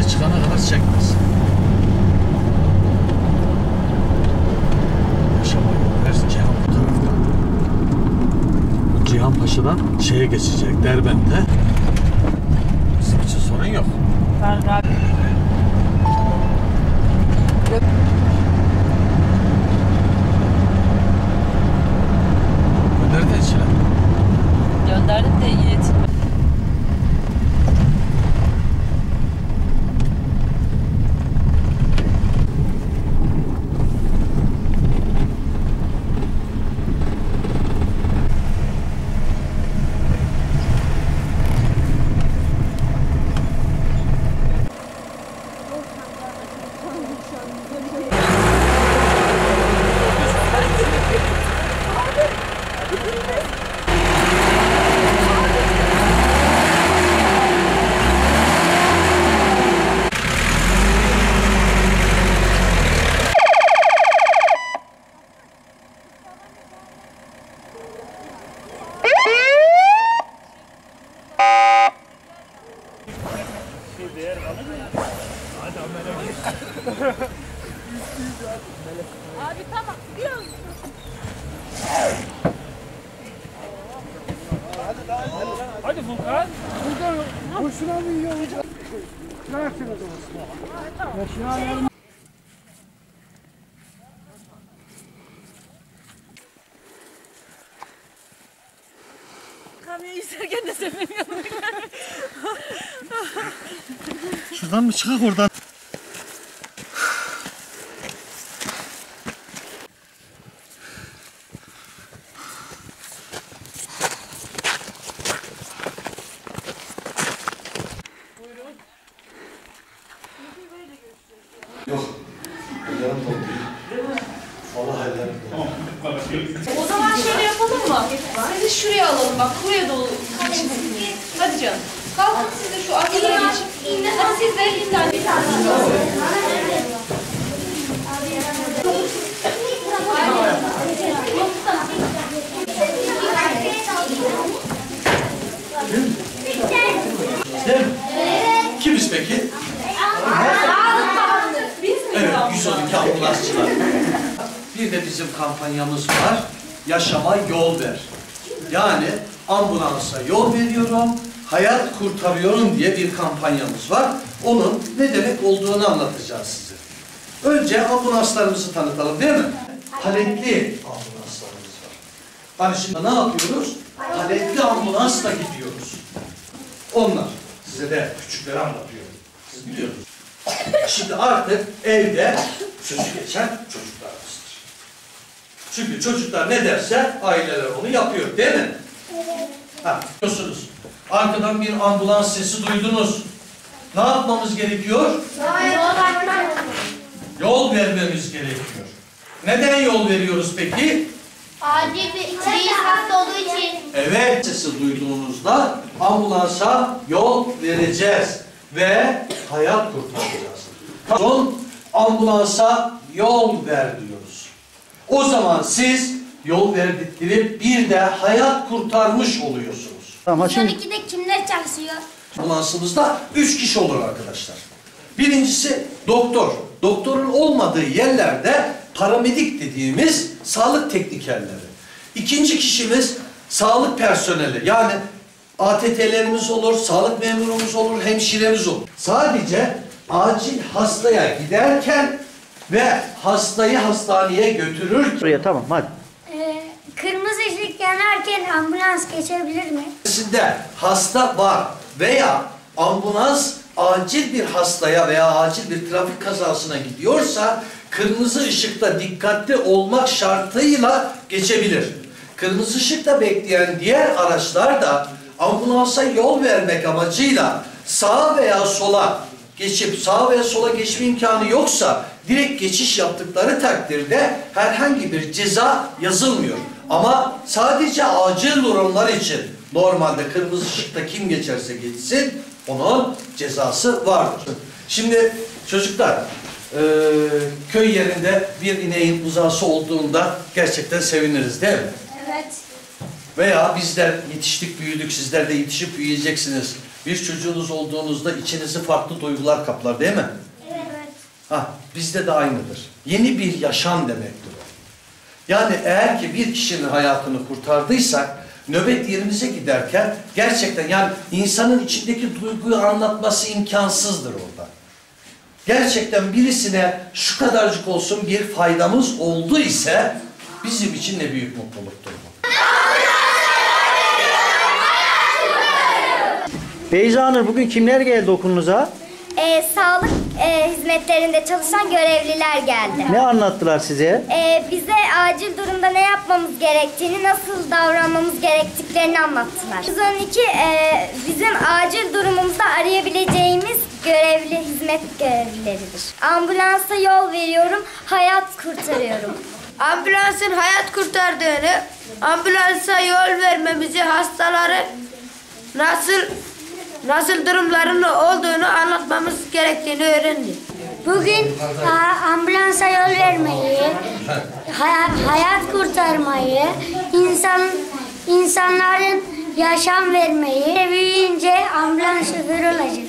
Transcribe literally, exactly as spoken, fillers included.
Dışarı çıkana kadar çekmez. Yaşama yol ver, Cihan bu tarafta. Cihan Paşa'dan şeye geçecek, Derbent'e. Bizim için sorun yok. Ben rahat. Gönderdi içine. Gönderdim de iletim. Abi tamam gidiyoruz. Hadi Furkan. Furkan boşuna mı yiyor hocam? Ne yapıyorsun o zaman? Kamerayı izlerken de sevmiyorum. Şuradan mı çıkak oradan? Yok. Ellerim doldu. Vallahi ellerim doldu. O zaman şöyle yapalım mı? Sizi şuraya alalım bak. Buraya dolu. Hadi canım. Kalkın siz de şu arkalara geçin. Hadi siz de bir tane bir tane. Değil mi? Evet. Kimiz peki? Biz mi? Evet, yüz on iki ambulansçılar. Bir de bizim kampanyamız var. Yaşama yol ver. Yani ambulansa yol veriyorum, hayat kurtarıyorum diye bir kampanyamız var. Onun ne demek olduğunu anlatacağız size. Önce ambulanslarımızı tanıtalım değil mi? Paletli ambulanslarımız var. Hani şimdi ne yapıyoruz? Paletli ambulansla gidiyoruz. Onlar. Size de küçükleri anlatıyorum. Siz biliyorsunuz. Şimdi artık evde sözü geçen çocuklarımızdır. Çünkü çocuklar ne derse aileler onu yapıyor değil mi? Evet. Ha, biliyorsunuz. Arkadan bir ambulans sesi duydunuz. Ne yapmamız gerekiyor? Yol vermemiz gerekiyor. Neden yol veriyoruz peki? Acil bir kriz hasta olduğu için. Evet, sesi duyduğunuzda ambulansa yol vereceğiz ve hayat kurtaracağız. Son ambulansa yol ver diyoruz. O zaman siz yol verdikleri bir de hayat kurtarmış oluyorsunuz. Tamam, şimdi... ikide kimler çalışıyor? Ambulansımızda üç kişi olur arkadaşlar. Birincisi doktor. Doktorun olmadığı yerlerde paramedik dediğimiz sağlık teknikerleri. İkinci kişimiz sağlık personeli. Yani A T T'lerimiz olur, sağlık memurumuz olur, hemşiremiz olur. Sadece acil hastaya giderken ve hastayı hastaneye götürür. Buraya tamam hadi. Ee, kırmızı ışık yanarken ambulans geçebilir mi? Sizde hasta var veya ambulans acil bir hastaya veya acil bir trafik kazasına gidiyorsa kırmızı ışıkta dikkatli olmak şartıyla geçebilir. Kırmızı ışıkta bekleyen diğer araçlar da ambulansa yol vermek amacıyla sağa veya sola geçip sağa veya sola geçme imkanı yoksa direkt geçiş yaptıkları takdirde herhangi bir ceza yazılmıyor. Ama sadece acil durumlar için normalde kırmızı ışıkta kim geçerse geçsin onun cezası vardır. Şimdi çocuklar e, köy yerinde bir ineğin buzağısı olduğunda gerçekten seviniriz değil mi? Evet. Veya bizler yetiştik büyüdük, sizler de yetişip büyüyeceksiniz. Bir çocuğunuz olduğunuzda içinizi farklı duygular kaplar değil mi? Evet. Ha, bizde de aynıdır. Yeni bir yaşam demektir o. Yani eğer ki bir kişinin hayatını kurtardıysak, nöbet yerimize giderken gerçekten yani insanın içindeki duyguyu anlatması imkansızdır orada. Gerçekten birisine şu kadarcık olsun bir faydamız oldu ise bizim için ne büyük mutluluktur bu. Beyza Nur, bugün kimler geldi okulunuza? Ee, sağlık e, hizmetlerinde çalışan görevliler geldi. Ne anlattılar size? Ee, bize acil durumda ne yapmamız gerektiğini, nasıl davranmamız gerektiklerini anlattılar. yüz on iki e, bizim acil durumumuzda arayabileceğimiz görevli hizmet görevlileridir. Ambulansa yol veriyorum, hayat kurtarıyorum. Ambulansın hayat kurtardığını, ambulansa yol vermemizi, hastaları nasıl nasıl durumların olduğunu anlatmamız gerektiğini öğrendik. Bugün a, ambulansa yol vermeyi, hay- hayat kurtarmayı, insan insanların yaşam vermeyi, büyüyünce ambulans şoförü olacak.